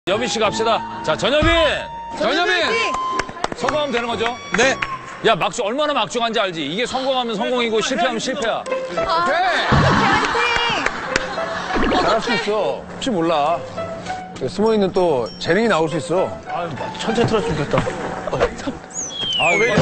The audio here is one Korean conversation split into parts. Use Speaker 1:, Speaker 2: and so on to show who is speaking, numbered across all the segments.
Speaker 1: 여빈 씨 갑시다. 자, 전여빈! 성공하면 되는 거죠?
Speaker 2: 네.
Speaker 1: 야, 얼마나 막중한지 알지? 이게 성공하면 성공이고 실패하면 실패야.
Speaker 2: 오케이. 잘할 수 있어. 혹시 몰라. 숨어있는 또 재능이 나올 수 있어.
Speaker 3: 천천히 틀었으면 좋겠다.
Speaker 1: 왜?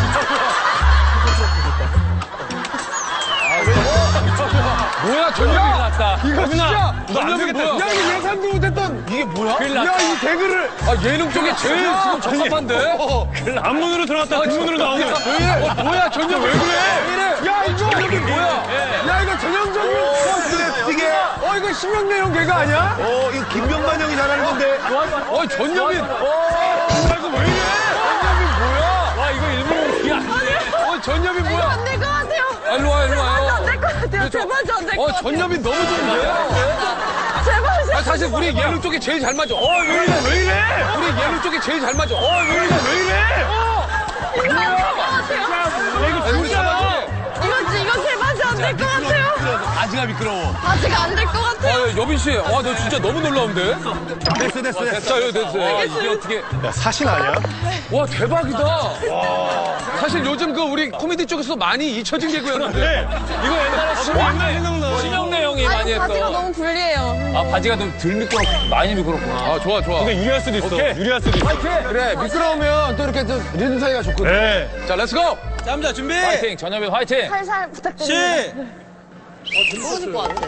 Speaker 1: 뭐야, 전여빈 났다.
Speaker 2: 이거 진짜!
Speaker 1: 전여빈 뭐야?
Speaker 2: 야, 이거 예상도 못했던!
Speaker 1: 이게 뭐야?
Speaker 2: 야, 이 개그를!
Speaker 1: 예능 쪽에 제일 지금 적합한데?
Speaker 3: 앞문으로 들어갔다 뒷문으로 나오네.
Speaker 2: 왜 이래?
Speaker 1: 뭐야, 전여빈 왜 그래?
Speaker 2: 야, 이거!
Speaker 1: 전여빈 뭐야?
Speaker 2: 야, 이거 전형적인
Speaker 3: 이게
Speaker 2: 이거 심형래형 개그 아니야?
Speaker 3: 이거 김병만 형이 잘하는 건데.
Speaker 1: 전여빈!
Speaker 3: 이거 왜 이래?
Speaker 2: 전여빈 뭐야?
Speaker 1: 와, 이거 일부러 이게 아닌데?
Speaker 2: 전여빈 뭐야?
Speaker 4: 안 될 것 같아요.
Speaker 1: 일로 와, 일로 와요.
Speaker 4: 안 될 것 같아요. 제발 좀 안 될 것 같아요.
Speaker 2: 전여빈 너무 좋은데?
Speaker 4: 제발.
Speaker 2: 사실 우리 예능 쪽에 제일 잘 맞아.
Speaker 3: 왜 이래? 왜 이래?
Speaker 2: 우리 예능 쪽에 제일 잘 맞아.
Speaker 3: 왜 이래? 왜 이래?
Speaker 4: 이거 안 될 것 같아요.
Speaker 3: 야, 이거 진짜야.
Speaker 4: 이거 제발 좀 안 될 것 같아요.
Speaker 3: 바지가 미끄러워.
Speaker 4: 아직 안 될 것 같아요.
Speaker 1: 여빈 씨, 너 진짜 너무 놀라운데?
Speaker 3: 됐어.
Speaker 1: 자, 여기 됐어. 이게 어떻게.
Speaker 3: 야, 사신 아니야?
Speaker 1: 와, 대박이다. 사실 요즘 우리 코미디 쪽에서 많이 잊혀진 개그였는데. 이거 옛날에 심형래 형이 많이
Speaker 4: 아니, 바지가
Speaker 1: 했던.
Speaker 4: 너무 불리해요.
Speaker 1: 아, 바지가 좀 덜 미끄럽고, 많이 미끄럽구나. 아, 좋아.
Speaker 3: 근데 유리할 수도 있어. 유리할 수도 있어.
Speaker 2: 그래, 미끄러우면 또 이렇게 좀 리듬 사이가 좋거든.
Speaker 3: 네.
Speaker 1: 자, 렛츠고!
Speaker 3: 남자 준비.
Speaker 1: 화이팅! 전여빈 화이팅!
Speaker 4: 살살 부탁드립니다. 좋을 것 같아.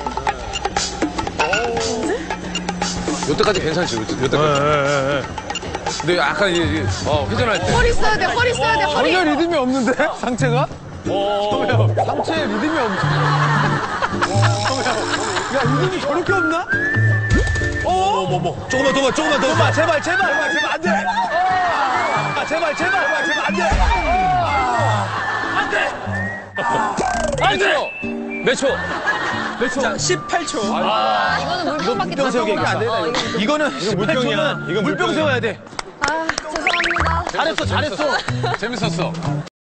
Speaker 2: 요때까지 괜찮지, 요때까지. 근데 약간 회전할 때.
Speaker 4: 허리 써야 돼, 허리 써야 돼, 허리.
Speaker 2: 전혀 리듬이 없는데? 상체가? 상체에 리듬이 없는데? 야, 리듬이 저렇게 없나?
Speaker 3: 조금만 더. 제발 안 돼. 제발 안 돼.
Speaker 1: 몇 초?
Speaker 3: 자, 18초.
Speaker 4: 이거는 물병밖에 다
Speaker 3: 세우기
Speaker 4: 안 돼.
Speaker 3: 이거는 물병이야. 이건 물병 세워야 돼.
Speaker 4: 아, 죄송합니다.
Speaker 3: 잘했어.
Speaker 2: 재밌었어.